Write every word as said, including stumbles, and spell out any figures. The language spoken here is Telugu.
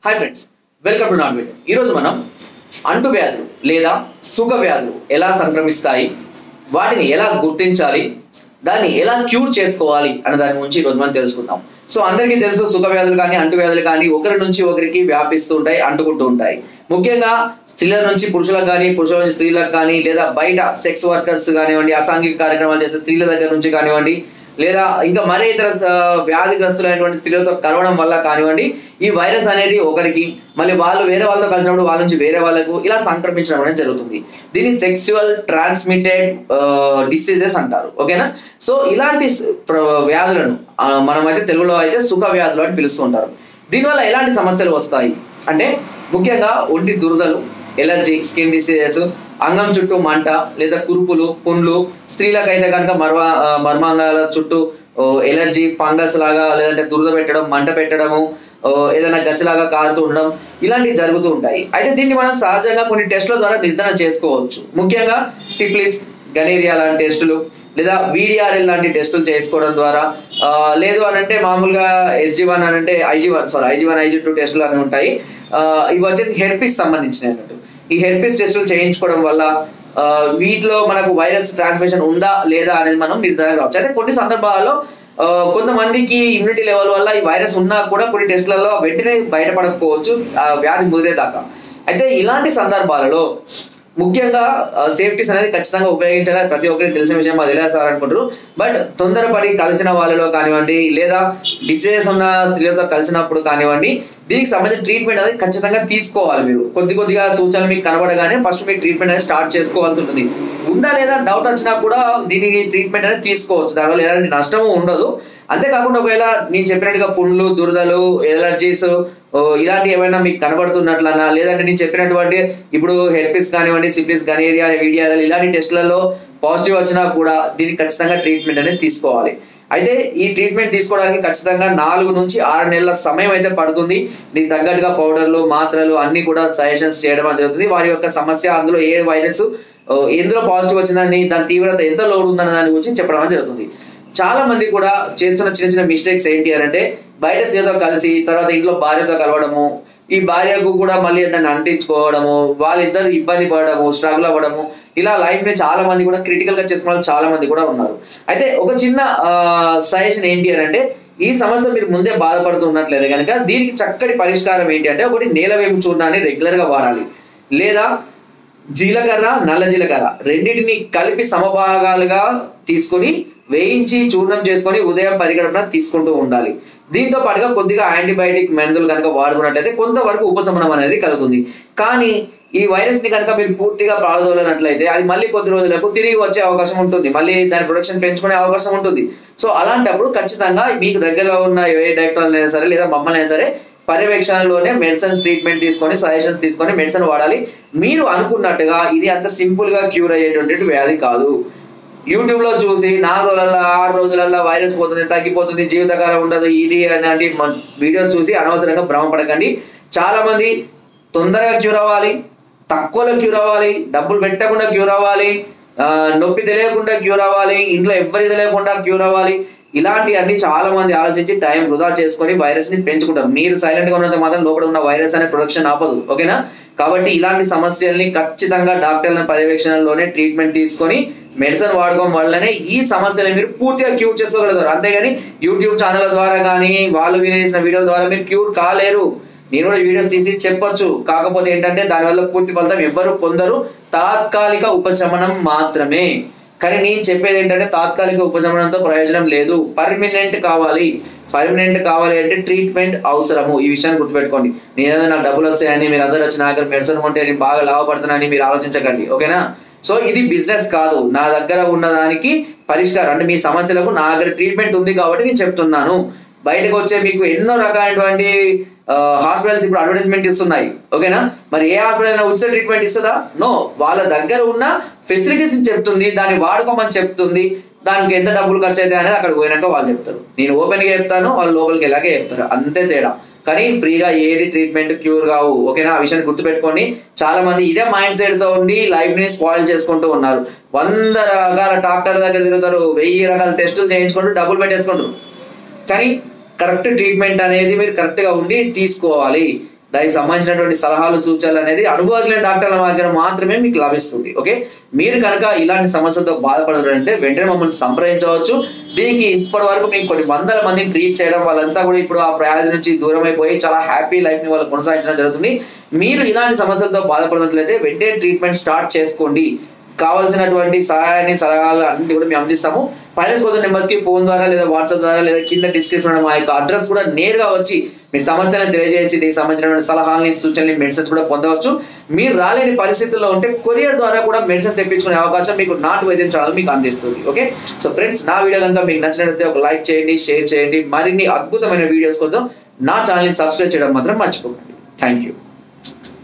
హాయ్ ఫ్రెండ్స్, వెల్కమ్ టు నాట్ వీడియో. ఈరోజు మనం అంటు వ్యాధులు లేదా సుగ వ్యాధులు ఎలా సంక్రమిస్తాయి, వాటిని ఎలా గుర్తించాలి, దాన్ని ఎలా క్యూర్ చేసుకోవాలి అన్న దాని గురించి ఈరోజు మనం తెలుసుకుందాం. సో అందరికీ తెలుసు, సుగ వ్యాధులు కానీ అంటు వ్యాధులు కానీ ఒకరి నుంచి ఒకరికి వ్యాపిస్తూ ఉంటాయి, అంటుకుంటూ ఉంటాయి. ముఖ్యంగా స్త్రీల నుంచి పురుషులకు కానీ, పురుషుల నుంచి స్త్రీలకు కానీ, లేదా బయట సెక్స్ వర్కర్స్ కానివ్వండి, అసాంఘిక కార్యక్రమాలు చేసే స్త్రీల దగ్గర నుంచి కానివ్వండి, లేదా ఇంకా మరే ఇతర వ్యాధిగ్రస్తులైనటువంటి స్త్రీలతో కలవడం వల్ల కానివ్వండి, ఈ వైరస్ అనేది ఒకరికి, మళ్ళీ వాళ్ళు వేరే వాళ్ళతో కలిసినప్పుడు వాళ్ళ నుంచి వేరే వాళ్ళకు ఇలా సంక్రమించడం అనేది జరుగుతుంది. దీన్ని సెక్సువల్ ట్రాన్స్మిటెడ్ డిసీజెస్ అంటారు. ఓకేనా? సో ఇలాంటి వ్యాధులను మనమైతే తెలుగులో అయితే సుఖ వ్యాధులు అని పిలుస్తూ ఉంటారు. దీనివల్ల ఎలాంటి సమస్యలు వస్తాయి అంటే, ముఖ్యంగా ఒంటి దురదలు, ఎలర్జీ, స్కిన్ డిసీజెస్, అంగం చుట్టూ మంట లేదా కురుపులు, పుండ్లు, స్త్రీలకు అయితే కనుక మర్మ మర్మాంగాల చుట్టూ ఎలర్జీ, ఫంగస్ లాగా, లేదంటే దురద పెట్టడం, మంట పెట్టడము, ఏదైనా గసిలాగా కారుతూ ఉండడం, ఇలాంటివి జరుగుతూ ఉంటాయి. అయితే దీన్ని మనం సహజంగా కొన్ని టెస్టుల ద్వారా నిర్ధారణ చేసుకోవచ్చు. ముఖ్యంగా సిఫిలిస్, గనేరియా లాంటి టెస్టులు, లేదా విడిఆర్ఎల్ లాంటి టెస్టులు చేసుకోవడం ద్వారా, లేదు అని అంటే మామూలుగా ఎస్జీ వన్ అని అంటే IG one sorry IG one IG two టెస్టులు అని ఉంటాయి. ఇవి వచ్చేసి హెర్పిస్ సంబంధించినవి అన్నట్టు. ఈ హెర్పిస్ టెస్టులు చేయించుకోవడం వల్ల వీటిలో మనకు వైరస్ ట్రాన్స్మిషన్ ఉందా లేదా అనేది మనం నిర్ధారణ కావచ్చు. అయితే కొన్ని సందర్భాల్లో కొంతమందికి ఇమ్యూనిటీ లెవెల్ వల్ల ఈ వైరస్ ఉన్నా కూడా కొన్ని టెస్టులలో వెంటనే బయటపడకపోవచ్చు, ఆ వ్యాధి ముదిరేదాకా. అయితే ఇలాంటి సందర్భాలలో ముఖ్యంగా సేఫ్టీస్ అనేది ఖచ్చితంగా ఉపయోగించాలి. ప్రతి ఒక్కరికి తెలిసిన విషయం, అది తెలియదు సార్ అనుకుంటారు. బట్ తొందరపడి కలిసిన వాళ్ళలో కానివ్వండి, లేదా డిసీజెస్ ఉన్న స్త్రీలతో కలిసినప్పుడు కానివ్వండి, దీనికి సంబంధించిన ట్రీట్మెంట్ అనేది ఖచ్చితంగా తీసుకోవాలి. మీరు కొద్ది కొద్దిగా సూచనలు మీకు కనబడగానే ఫస్ట్ మీరు ట్రీట్మెంట్ అనేది స్టార్ట్ చేసుకోవాల్సి ఉంటుంది. ఉందా లేదా డౌట్ వచ్చినా కూడా దీనికి ట్రీట్మెంట్ అనేది తీసుకోవచ్చు. దానివల్ల ఎలాంటి నష్టము ఉండదు. అంతేకాకుండా ఒకవేళ నేను చెప్పినట్టుగా పుండ్లు, దురదలు, ఎలర్జీస్ ఇలాంటి ఏమైనా మీకు కనబడుతున్నట్లన్నా, లేదంటే నేను చెప్పినటువంటి ఇప్పుడు హెర్పిస్ కానివ్వండి, సిఫిలిస్, గనేరియా, విడిఆర్ఎల్ ఇలాంటి టెస్టులలో పాజిటివ్ వచ్చినా కూడా దీనికి ఖచ్చితంగా ట్రీట్మెంట్ అనేది తీసుకోవాలి. అయితే ఈ ట్రీట్మెంట్ తీసుకోవడానికి ఖచ్చితంగా నాలుగు నుంచి ఆరు నెలల సమయం అయితే పడుతుంది. దీనికి తగ్గట్టుగా పౌడర్లు, మాత్రలు అన్ని కూడా సజెషన్స్ చేయడం జరుగుతుంది. వారి యొక్క సమస్య, అందులో ఏ వైరస్ ఎందులో పాజిటివ్ వచ్చిందని, దాని తీవ్రత ఎంత లోడ్ ఉందన్న దాని గురించి చెప్పడం జరుగుతుంది. చాలా మంది కూడా చేస్తున్న చిన్న చిన్న మిస్టేక్స్ ఏంటి అని అంటే, బయట స్త్రీతో కలిసి తర్వాత ఇంట్లో భార్యతో కలవడము, ఈ భార్యకు కూడా మళ్ళీ దాన్ని అంటించుకోవడము, వాళ్ళిద్దరు ఇబ్బంది పడడము, స్ట్రగుల్ అవ్వడము, ఇలా లైఫ్ ని చాలా మంది కూడా క్రిటికల్ గా చేసుకున్న వాళ్ళు చాలా మంది కూడా ఉన్నారు. అయితే ఒక చిన్న సజెషన్ ఏంటి అని అంటే, ఈ సమస్య మీరు ముందే బాధపడుతున్నట్లేదు కనుక దీనికి చక్కటి పరిష్కారం ఏంటి అంటే, ఒకటి నేలవేము చూర్ణాన్ని రెగ్యులర్ గా వాడాలి, లేదా జీలకర్ర, నల్ల జీలకర్ర రెండింటిని కలిపి సమభాగాలుగా తీసుకొని వేయించి చూర్ణం చేసుకొని ఉదయం పరిగణన తీసుకుంటూ ఉండాలి. దీంతో పాటుగా కొద్దిగా యాంటీబయాటిక్ మందులు కనుక వాడుకున్నట్లయితే కొంతవరకు ఉపశమనం అనేది కలుగుతుంది. కానీ ఈ వైరస్ ని కనుక మీరు పూర్తిగా ప్రారంభించినట్లయితే అది మళ్ళీ కొద్ది రోజులకు తిరిగి వచ్చే అవకాశం ఉంటుంది, మళ్ళీ దాని ప్రొడక్షన్ పెంచుకునే అవకాశం ఉంటుంది. సో అలాంటప్పుడు ఖచ్చితంగా మీకు దగ్గరలో ఉన్న ఏ డాక్టర్ అయినా సరే, లేదా మమ్మల్ని అయినా సరే పర్యవేక్షణలోనే మెడిసిన్స్ ట్రీట్మెంట్ తీసుకొని, సజెషన్స్ తీసుకొని మెడిసిన్ వాడాలి. మీరు అనుకున్నట్టుగా ఇది అంత సింపుల్ గా క్యూర్ అయ్యేటువంటి వ్యాధి కాదు. యూట్యూబ్ లో చూసి నాలుగు రోజులలో ఆరు రోజులలో వైరస్ పోతుంది, తగ్గిపోతుంది, జీవితకాలం ఉండదు, ఇది అలాంటి వీడియోస్ చూసి అనవసరంగా భ్రమపడకండి. చాలా మంది తొందరగా క్యూర్ అవ్వాలి, తక్కువలో క్యూర్ అవ్వాలి, డబ్బులు పెట్టకుండా క్యూర్ అవ్వాలి, నొప్పి తెలియకుండా క్యూర్ అవ్వాలి, ఇంట్లో ఎవ్వరి తెలియకుండా క్యూర్ అవ్వాలి, ఇలాంటి అన్ని చాలా మంది ఆలోచించి టైం వృధా చేసుకొని వైరస్ ని పెంచుకుంటారు. మీరు సైలెంట్ గా ఉన్నంత మాత్రం లోపల ఉన్న వైరస్ అనే ప్రొడక్షన్ ఆపదు. ఓకేనా? కాబట్టి ఇలాంటి సమస్యల్ని ఖచ్చితంగా డాక్టర్ల పర్యవేక్షణలోనే ట్రీట్మెంట్ తీసుకొని మెడిసిన్ వాడకం వల్లనే ఈ సమస్యలు మీరు పూర్తిగా క్యూర్ చేసుకోగలుగుతారు. అంతేగాని యూట్యూబ్ ఛానల్ ద్వారా కానీ, వాళ్ళు వినేసిన వీడియోల ద్వారా మీరు క్యూర్ కాలేరు. నేను కూడా వీడియోస్ తీసి చెప్పొచ్చు, కాకపోతే ఏంటంటే దానివల్ల పూర్తి ఫలితం ఎవ్వరు పొందరు, తాత్కాలిక ఉపశమనం మాత్రమే. కానీ నేను చెప్పేది ఏంటంటే, తాత్కాలిక ఉపశమనంతో ప్రయోజనం లేదు, పర్మనెంట్ కావాలి. పర్మనెంట్ కావాలి అంటే ట్రీట్మెంట్ అవసరము. ఈ విషయాన్ని గుర్తుపెట్టుకోండి. నేనేదో నాకు డబ్బులు వస్తాయని మీరు అందరూ వచ్చి నా దగ్గర మెడిసిన్ కొంటే నేను బాగా లాభపడుతున్నానని మీరు ఆలోచించకండి. ఓకేనా? సో ఇది బిజినెస్ కాదు. నా దగ్గర ఉన్నదానికి పరిష్కారం అంటే మీ సమస్యలకు నా దగ్గర ట్రీట్మెంట్ ఉంది కాబట్టి నేను చెప్తున్నాను. బయటకు వచ్చే మీకు ఎన్నో రకాలైనటువంటి హాస్పిటల్స్ ఇప్పుడు అడ్వర్టైజ్మెంట్ ఇస్తున్నాయి. ఓకేనా? మరి ఏ హాస్పిటల్ అయినా ఉచిత ట్రీట్మెంట్ ఇస్తుందా? నో. వాళ్ళ దగ్గర ఉన్న ఫెసిలిటీస్ చెప్తుంది, దాన్ని వాడుకోమని చెప్తుంది. దానికి ఎంత డబ్బులు ఖర్చు అయితే అనేది అక్కడ పోయినాక వాళ్ళు చెప్తారు. నేను ఓపెన్ గా చెప్తాను, వాళ్ళు లోపలికి వెళ్ళాకే చెప్తారు, అంతే తేడా. కానీ ఫ్రీగా ఏది ట్రీట్మెంట్ క్యూర్ కావు. ఓకేనా? ఆ విషయాన్ని గుర్తుపెట్టుకోండి. చాలా మంది ఇదే మైండ్ సెట్ తో ఉండి లైఫ్ ని స్పాయిల్ చేసుకుంటూ ఉన్నారు. వంద రకాల డాక్టర్ దగ్గర తిరుగుతారు, వెయ్యి రకాల టెస్టులు చేయించుకుంటూ డబ్బులు పెట్టేసుకుంటారు. కానీ కరెక్ట్ ట్రీట్మెంట్ అనేది మీరు కరెక్ట్ గా ఉండి తీసుకోవాలి. దానికి సంబంధించినటువంటి సలహాలు సూచనలు అనేది అనుభవజ్ఞ డాక్టర్ల దగ్గర మాత్రమే మీకు లభిస్తుంది. ఓకే, మీరు కనుక ఇలాంటి సమస్యలతో బాధపడాలంటే వెంటనే మమ్మల్ని సంప్రదించవచ్చు. దీనికి ఇప్పటి వరకు మేము కొన్ని వందల మందిని ట్రీట్ చేయడం, వాళ్ళంతా కూడా ఇప్పుడు ఆ వ్యాధి నుంచి దూరం అయిపోయి చాలా హ్యాపీ లైఫ్ ని వాళ్ళు కొనసాగించడం జరుగుతుంది. మీరు ఇలాంటి సమస్యలతో బాధపడినట్లయితే వెంటనే ట్రీట్మెంట్ స్టార్ట్ చేసుకోండి. కావాల్సినటువంటి సహాయాన్ని సలహాలు అన్ని కూడా మేము అందిస్తాము. ఫైనాన్స్ కోసం నెంబర్స్ కి ఫోన్ ద్వారా లేదా వాట్సాప్ ద్వారా లేదా కింద డిస్క్రిప్షన్ మా యొక్క అడ్రస్ కూడా నేరుగా వచ్చి మీ సమస్యలను తెలియజేసి దీనికి సంబంధించినటువంటి సలహాలని సూచనలు మెడిసిన్స్ కూడా పొందవచ్చు. మీరు రాలేని పరిస్థితుల్లో ఉంటే కొరియర్ ద్వారా కూడా మెడిసిన్ తెప్పించుకునే అవకాశం మీకు నాటు వైద్యం ఛానల్ మీకు అందిస్తుంది. ఓకే, సో ఫ్రెండ్స్, నా వీడియో కనుక మీకు నచ్చినట్లయితే ఒక లైక్ చేయండి, షేర్ చేయండి. మరిన్ని అద్భుతమైన వీడియోస్ కోసం నా ఛానల్ని సబ్స్క్రైబ్ చేయడం మాత్రం మర్చిపోకండి. Thank you.